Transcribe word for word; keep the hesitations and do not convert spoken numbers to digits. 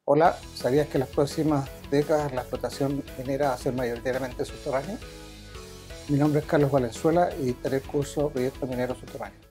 Hola, ¿sabías que en las próximas décadas la explotación minera va a ser mayoritariamente subterránea? Mi nombre es Carlos Valenzuela y dictaré el curso Proyecto Minero Subterráneo.